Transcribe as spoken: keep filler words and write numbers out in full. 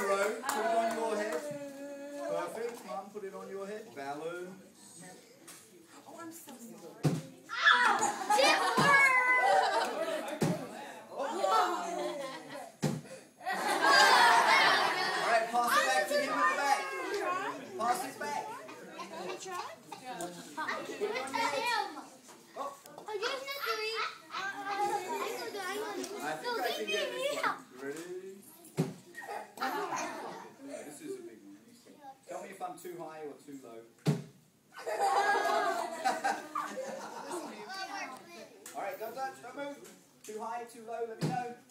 row. Put it on your head. Perfect. Mum, put it on your head. Balance. Oh, I'm so sorry. Alright, pass it back to him at the back. Pass it back. Can you try? Put it on your head. Oh. I think I can get this one. Ready? This is a big one. Tell me if I'm too high or too low. Alright, don't touch, don't move. Too high, too low, let me know.